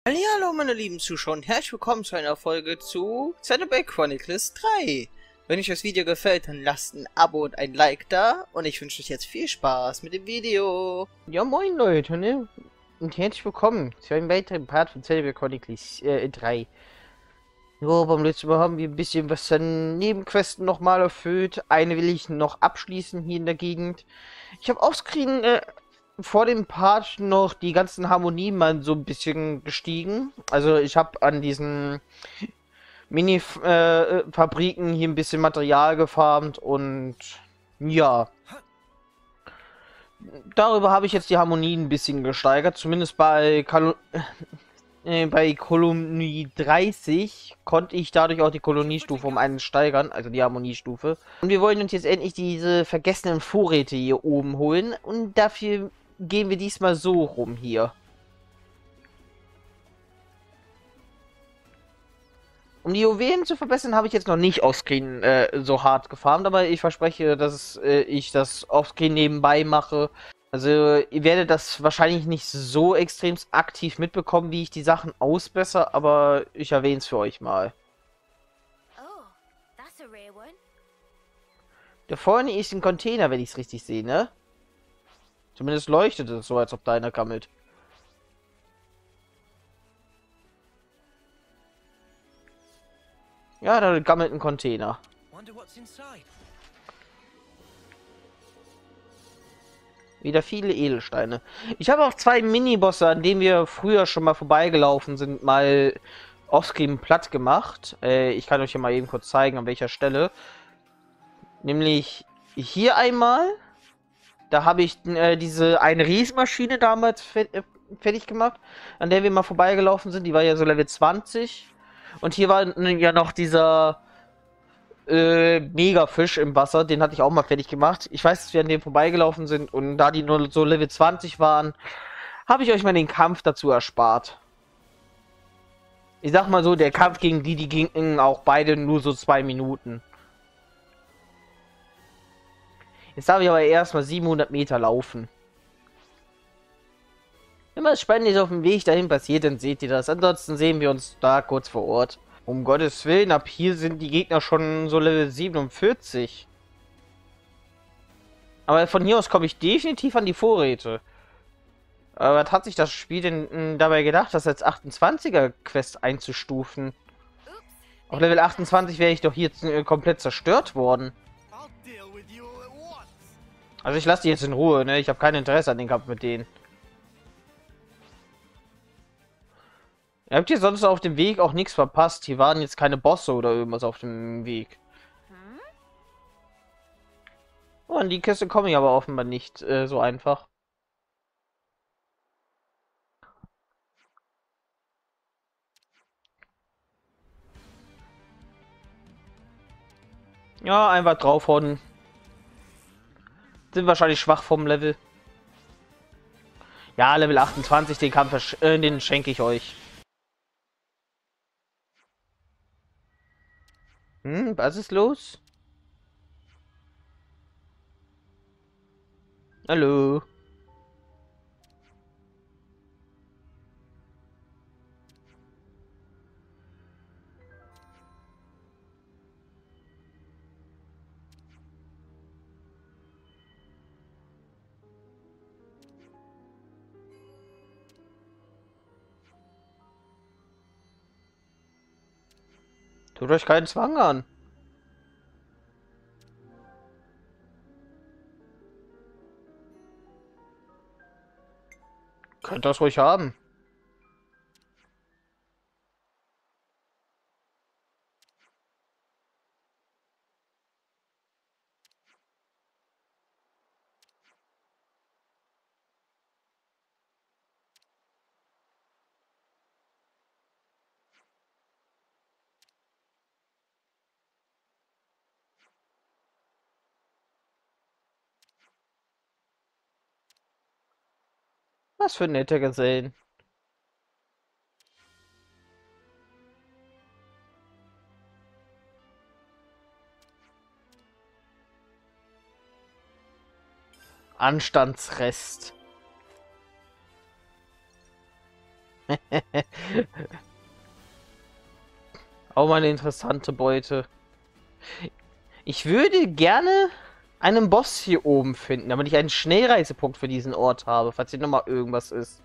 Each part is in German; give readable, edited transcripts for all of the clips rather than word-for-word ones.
Hallo meine lieben Zuschauer und herzlich willkommen zu einer Folge zu Xenoblade Chronicles 3. Wenn euch das Video gefällt, dann lasst ein Abo und ein Like da und ich wünsche euch jetzt viel Spaß mit dem Video. Ja, moin Leute, ne? Und herzlich willkommen zu einem weiteren Part von Xenoblade Chronicles 3. Jo, beim letzten Mal haben wir ein bisschen was an Nebenquesten nochmal erfüllt. Eine will ich noch abschließen hier in der Gegend. Ich habe offscreen vor dem Part noch die ganzen Harmonien mal so ein bisschen gestiegen. Also ich habe an diesen Mini-Fabriken hier ein bisschen Material gefarmt und ja. Darüber habe ich jetzt die Harmonien ein bisschen gesteigert. Zumindest bei Kolonie 30 konnte ich dadurch auch die Koloniestufe um einen steigern, also die Harmoniestufe. Und wir wollen uns jetzt endlich diese vergessenen Vorräte hier oben holen. Und dafür gehen wir diesmal so rum hier. Um die Juwelen zu verbessern, habe ich jetzt noch nicht offscreen so hart gefarmt, aber ich verspreche, dass ich das offscreen nebenbei mache. Also ihr werdet das wahrscheinlich nicht so extrem aktiv mitbekommen, wie ich die Sachen ausbessere, aber ich erwähne es für euch mal. Da vorne ist ein Container, wenn ich es richtig sehe, ne? Zumindest leuchtet es so, als ob da einer gammelt. Ja, da gammelt ein Container. Wieder viele Edelsteine. Ich habe auch zwei Minibosse, an denen wir früher schon mal vorbeigelaufen sind, mal offscreen platt gemacht. Ich kann euch ja mal eben kurz zeigen, an welcher Stelle. Nämlich hier einmal. Da habe ich diese eine Riesenmaschine damals fertig gemacht, an der wir mal vorbeigelaufen sind. Die war ja so Level 20. Und hier war ja noch dieser Megafisch im Wasser, den hatte ich auch mal fertig gemacht. Ich weiß, dass wir an dem vorbeigelaufen sind und da die nur so Level 20 waren, habe ich euch mal den Kampf dazu erspart. Ich sag mal so, der Kampf gegen die gingen auch beide nur so 2 Minuten. Jetzt darf ich aber erstmal 700 Meter laufen. Wenn was Spannendes auf dem Weg dahin passiert, dann seht ihr das. Ansonsten sehen wir uns da kurz vor Ort. Um Gottes Willen, ab hier sind die Gegner schon so Level 47. Aber von hier aus komme ich definitiv an die Vorräte. Aber was hat sich das Spiel denn dabei gedacht, das als 28er Quest einzustufen? Auf Level 28 wäre ich doch hier komplett zerstört worden. Also ich lasse die jetzt in Ruhe, ne? Ich habe kein Interesse an den Kampf mit denen. Ihr habt hier sonst auf dem Weg auch nichts verpasst. Hier waren jetzt keine Bosse oder irgendwas auf dem Weg. Oh, an die Kiste komme ich aber offenbar nicht so einfach. Ja, einfach draufhauen. Sind wahrscheinlich schwach vom Level. Ja, Level 28, den Kampf, den schenke ich euch. Was ist los? Hallo? Tut euch keinen Zwang an. Könnt das ruhig haben. Was für nette Gesellen. Anstandsrest. Auch mal eine interessante Beute. Ich würde gerne einen Boss hier oben finden, damit ich einen Schnellreisepunkt für diesen Ort habe, falls hier nochmal irgendwas ist.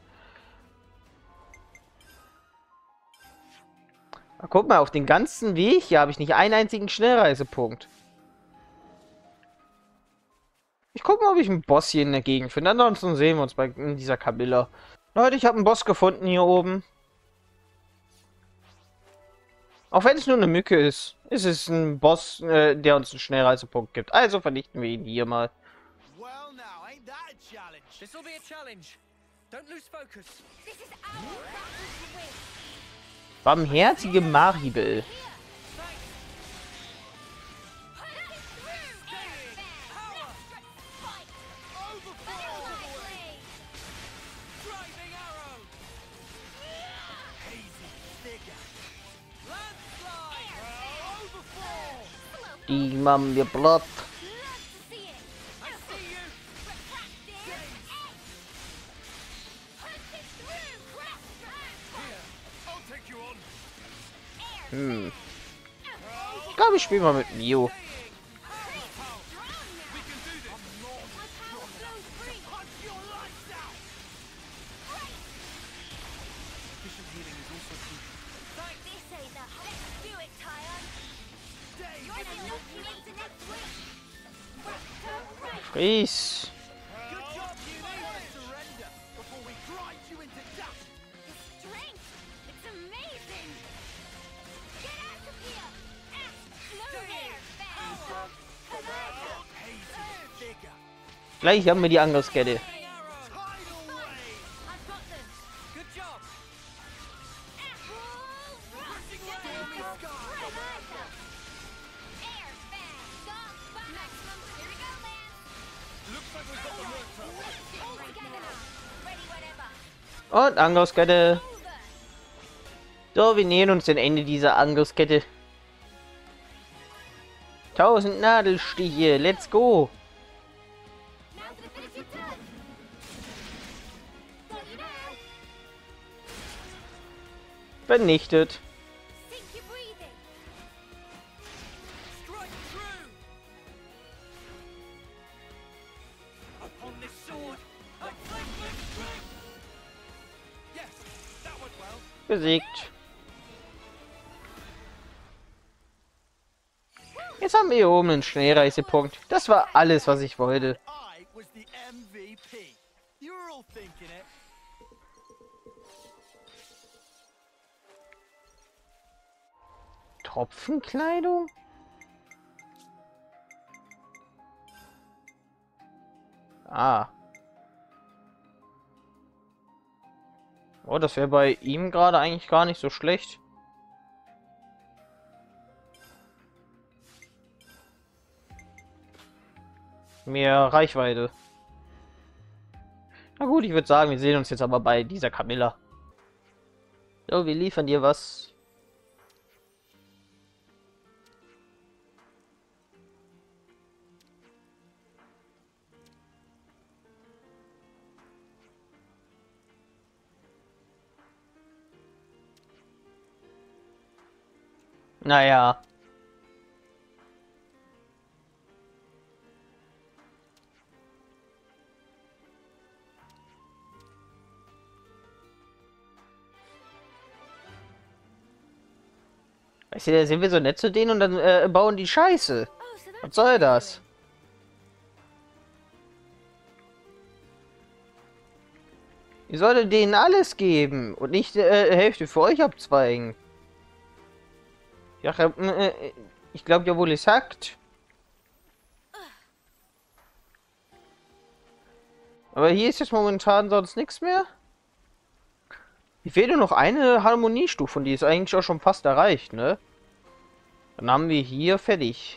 Aber guck mal, auf den ganzen Weg hier habe ich nicht einen einzigen Schnellreisepunkt. Ich gucke mal, ob ich einen Boss hier in der Gegend finde. Ansonsten sehen wir uns bei dieser Camilla. Leute, ich habe einen Boss gefunden hier oben. Auch wenn es nur eine Mücke ist. Es ist ein Boss, der uns einen Schnellreisepunkt gibt. Also vernichten wir ihn hier mal. Barmherzige Maribel. Die machen wir platt. Ich glaube, ich spiele mal mit Mio. Fries. Gleich haben wir die Angriffskette. Und Angriffskette. So, wir nähern uns dem Ende dieser Angriffskette. 1000 Nadelstiche, let's go. Vernichtet. Besiegt. Jetzt haben wir hier oben einen Schnellreisepunkt. Das war alles, was ich wollte. Tropfenkleidung? Ah. Oh, das wäre bei ihm gerade eigentlich gar nicht so schlecht. Mehr Reichweite. Na gut, ich würde sagen, wir sehen uns jetzt aber bei dieser Camilla. So, wir liefern dir was. Naja. Weißt du, da sind wir so nett zu denen und dann bauen die Scheiße. Was soll das? Ich sollte denen alles geben und nicht Hälfte für euch abzweigen. Ja, ich glaube ja wohl, es sagt. Aber hier ist jetzt momentan sonst nichts mehr. Ich fehlt nur noch eine Harmoniestufe und die ist eigentlich auch schon fast erreicht, ne? Dann haben wir hier fertig.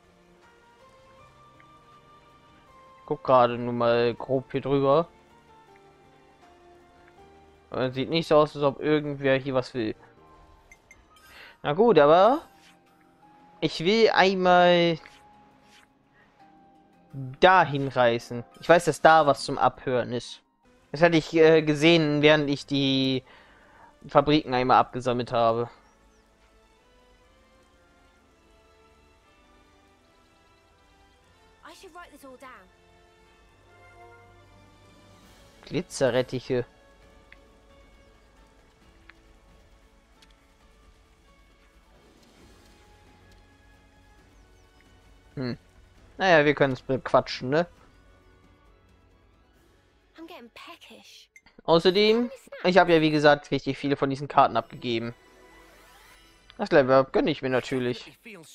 Guck gerade nur mal grob hier drüber. Sieht nicht so aus, als ob irgendwer hier was will. Na gut, aber ich will einmal dahin reisen. Ich weiß, dass da was zum Abhören ist. Das hatte ich gesehen, während ich die Fabriken einmal abgesammelt habe. I should write this all down. Glitzerrettiche. Naja, wir können es bequatschen, ne? I'm getting peckish. Außerdem, ich habe ja wie gesagt richtig viele von diesen Karten abgegeben. Das Level Up gönne ich mir natürlich.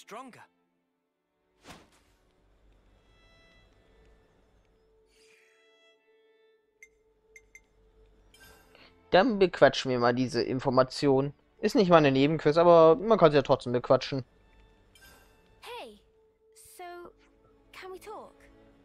Dann bequatschen wir mal diese Information. Ist nicht mal eine Nebenquiz, aber man kann sie ja trotzdem bequatschen. Hey, so can we talk?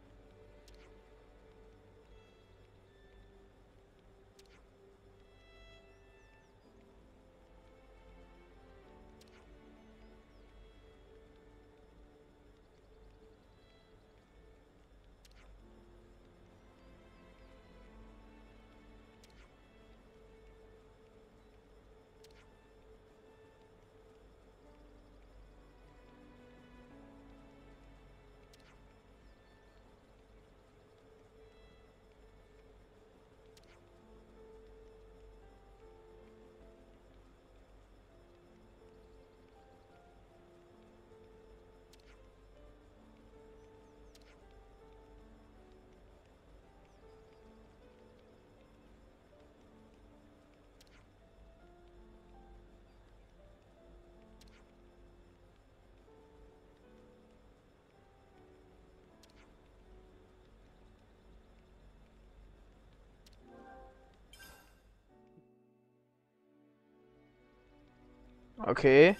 Okay.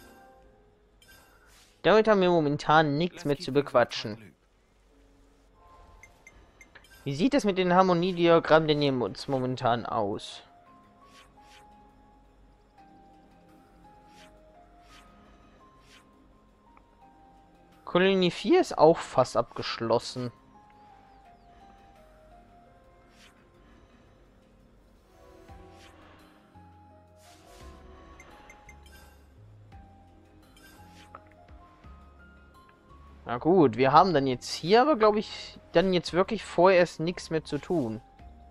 Damit haben wir momentan nichts mehr zu bequatschen. Wie sieht es mit den Harmoniediagrammen denn hier uns momentan aus? Kolonie 4 ist auch fast abgeschlossen. Na gut, wir haben dann jetzt hier aber, glaube ich, dann jetzt wirklich vorerst nichts mehr zu tun.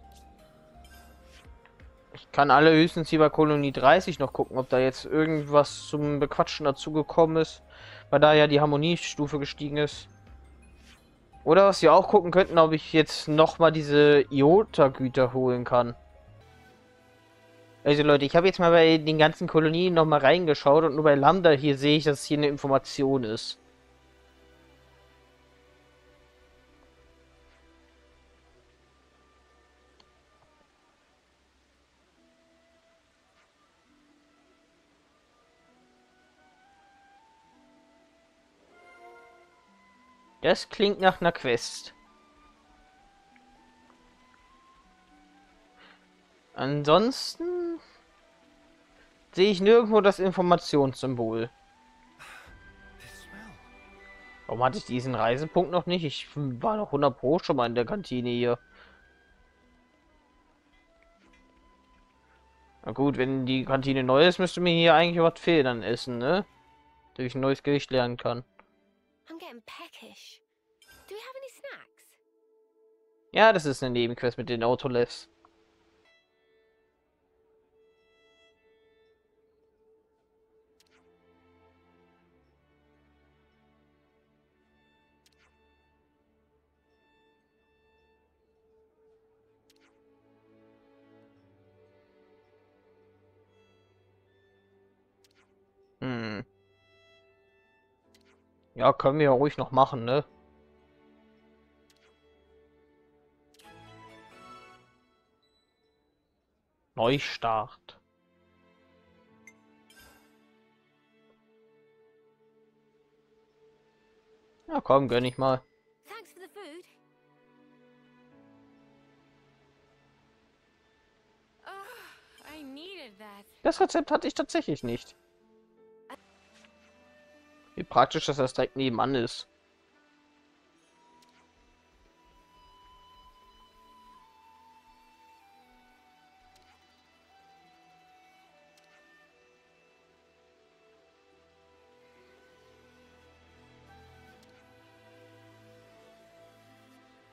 Ich kann allerhöchstens hier bei Kolonie 30 noch gucken, ob da jetzt irgendwas zum Bequatschen dazugekommen ist, weil da ja die Harmoniestufe gestiegen ist. Oder was wir auch gucken könnten, ob ich jetzt nochmal diese Iota-Güter holen kann. Also Leute, ich habe jetzt mal bei den ganzen Kolonien nochmal reingeschaut und nur bei Lambda hier sehe ich, dass es hier eine Information ist. Das klingt nach einer Quest. Ansonsten sehe ich nirgendwo das Informationssymbol. Warum hatte ich diesen Reisepunkt noch nicht? Ich war doch 100 Pro schon mal in der Kantine hier. Na gut, wenn die Kantine neu ist, müsste mir hier eigentlich was fehlen an Essen, ne? Dass ich ein neues Gericht lernen kann. I'm getting peckish. Do we have any snacks? Ja, das ist eine Nebenquest mit den Autolevs. Hm. Ja, können wir ja ruhig noch machen, ne? Neustart. Ja, komm, gönn ich mal. Thanks for the food. Oh, I needed that. Das Rezept hatte ich tatsächlich nicht. Wie praktisch, dass das direkt nebenan ist.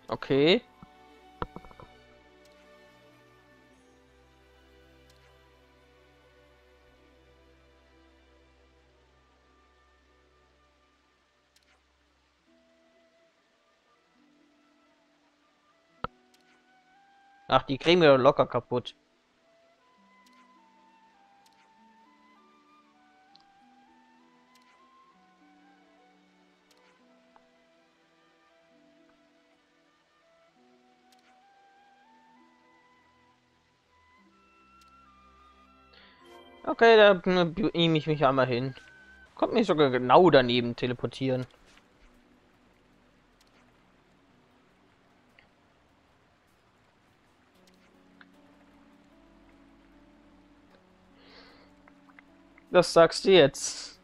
Okay. Ach, die kriegen wir locker kaputt. Okay, da beam ich mich einmal hin. Kommt mich sogar genau daneben teleportieren. Das sagst du jetzt.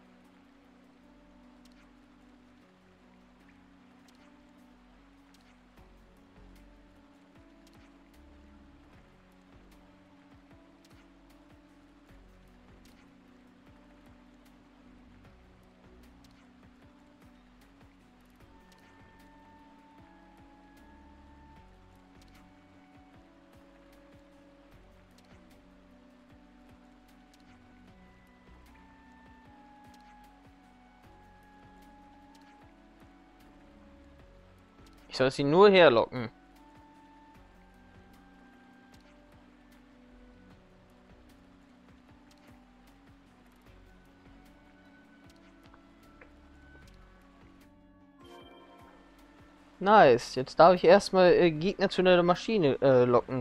Ich soll sie nur herlocken. Nice. Jetzt darf ich erstmal Gegner zu einer Maschine locken.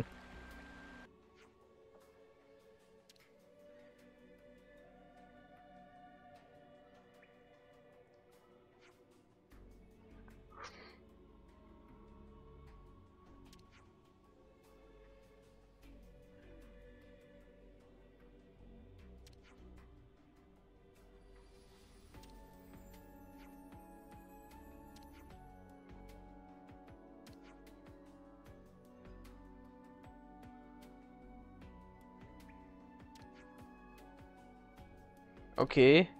Okay.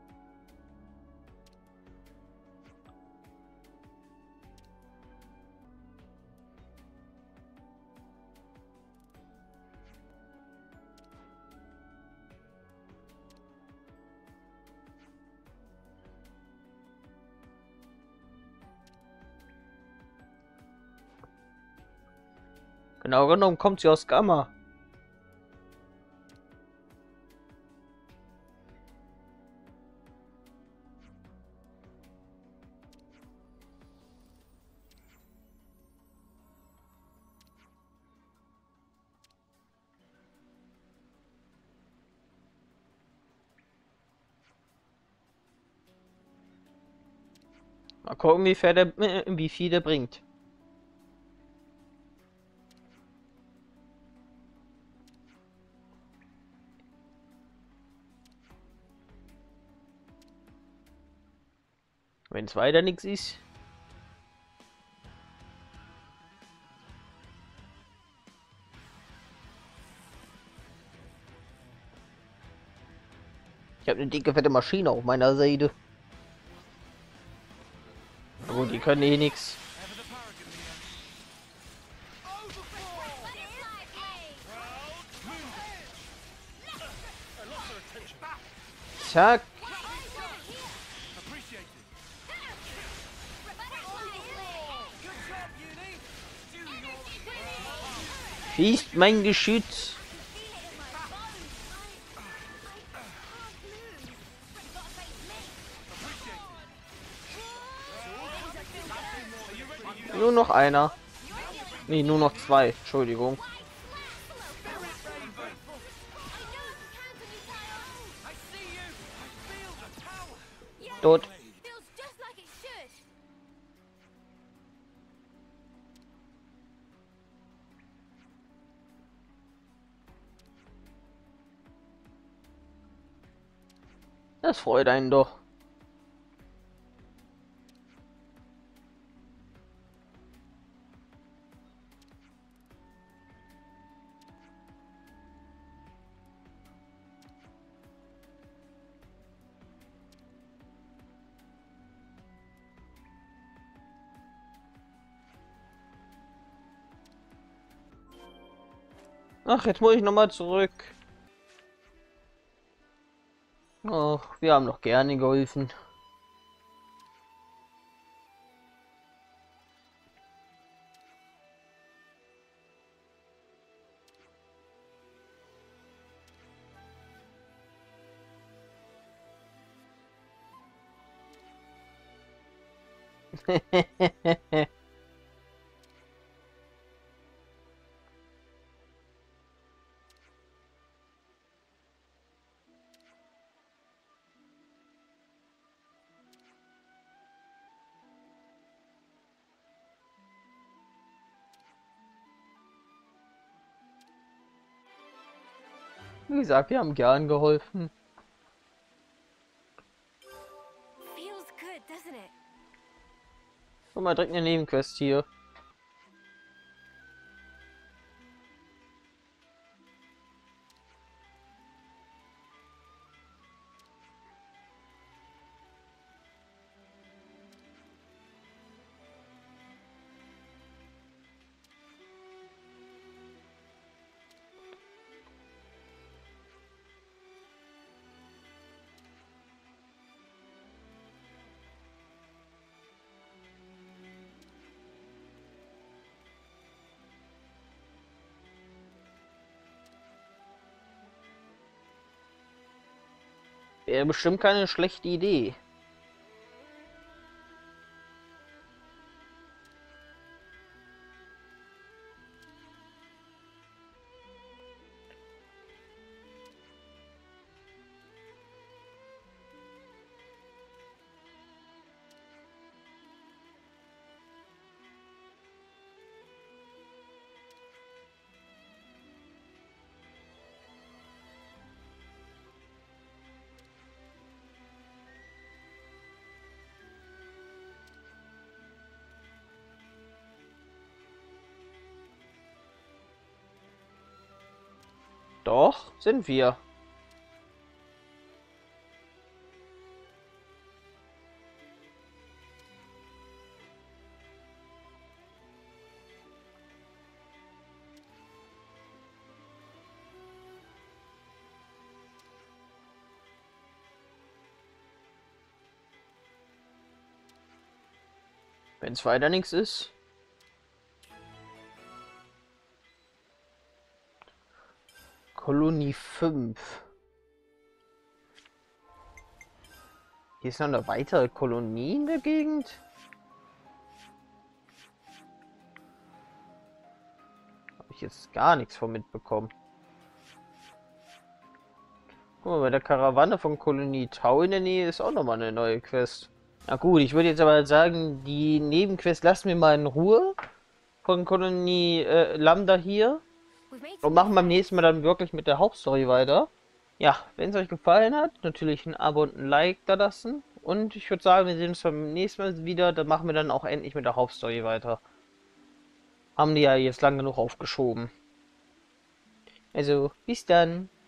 Genau genommen kommt sie aus Gamma. Mal gucken, wie viel der bringt. Wenn es weiter nichts ist. Ich habe eine dicke, fette Maschine auf meiner Seite. Na gut, die können eh nichts. Zack. Schießt mein Geschütz. Nur noch einer. Nee, nur noch zwei. Entschuldigung. Tot. Feels just like it should. Das freut einen doch. Ach, jetzt muss ich nochmal zurück. Ach, wir haben doch gerne geholfen. Wie gesagt, wir haben gern geholfen. Feels good, doesn't it? Guck mal, direkt eine Nebenquest hier. Wäre bestimmt keine schlechte Idee. Doch, sind wir. Wenn es weiter nichts ist. Kolonie 5. Hier ist noch eine weitere Kolonie in der Gegend. Habe ich jetzt gar nichts von mitbekommen. Guck mal, bei der Karawane von Kolonie Tau in der Nähe ist auch nochmal eine neue Quest. Na gut, ich würde jetzt aber sagen, die Nebenquest lassen wir mal in Ruhe. Von Kolonie Lambda hier. We've made Und some machen beim nächsten Mal dann wirklich mit der Hauptstory weiter. Ja, wenn es euch gefallen hat, natürlich ein Abo und ein Like da lassen. Und ich würde sagen, wir sehen uns beim nächsten Mal wieder. Da machen wir dann auch endlich mit der Hauptstory weiter. Haben die ja jetzt lang genug aufgeschoben. Also, bis dann.